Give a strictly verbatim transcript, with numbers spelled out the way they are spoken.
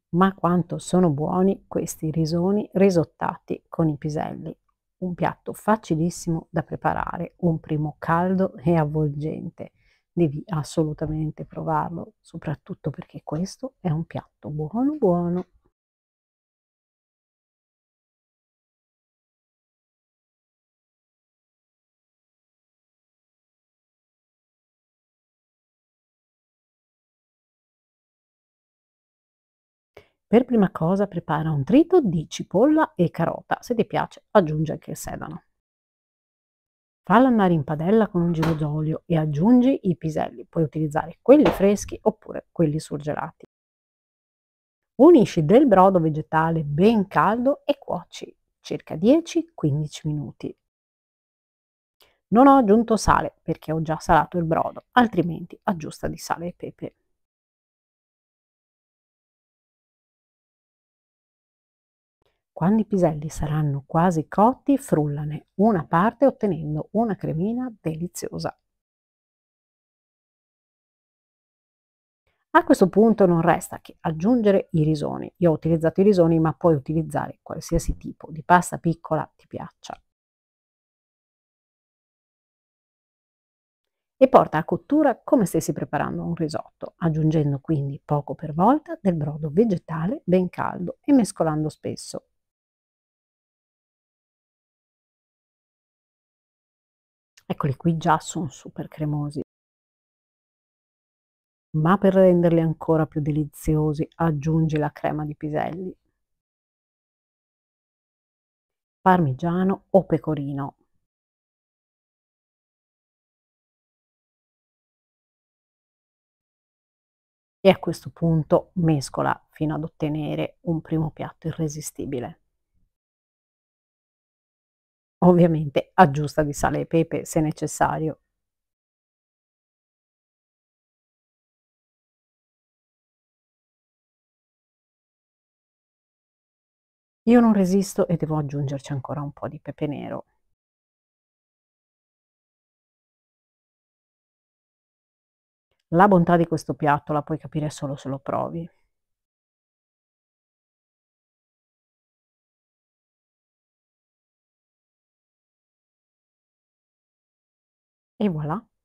Ma quanto sono buoni questi risoni risottati con i piselli. Un piatto facilissimo da preparare, un primo caldo e avvolgente. Devi assolutamente provarlo, soprattutto perché questo è un piatto buono buono. Per prima cosa prepara un trito di cipolla e carota, se ti piace aggiungi anche il sedano. Fallo andare in padella con un giro d'olio e aggiungi i piselli, puoi utilizzare quelli freschi oppure quelli surgelati. Unisci del brodo vegetale ben caldo e cuoci circa dieci quindici minuti. Non ho aggiunto sale perché ho già salato il brodo, altrimenti aggiusta di sale e pepe. Quando i piselli saranno quasi cotti, frullane una parte ottenendo una cremina deliziosa. A questo punto non resta che aggiungere i risoni. Io ho utilizzato i risoni, ma puoi utilizzare qualsiasi tipo di pasta piccola ti piaccia. E porta a cottura come stessi preparando un risotto, aggiungendo quindi poco per volta del brodo vegetale ben caldo e mescolando spesso. Eccoli qui, già sono super cremosi. Ma per renderli ancora più deliziosi aggiungi la crema di piselli, parmigiano o pecorino e a questo punto mescola fino ad ottenere un primo piatto irresistibile. Ovviamente aggiusta di sale e pepe se necessario. Io non resisto e devo aggiungerci ancora un po' di pepe nero. La bontà di questo piatto la puoi capire solo se lo provi. E voilà!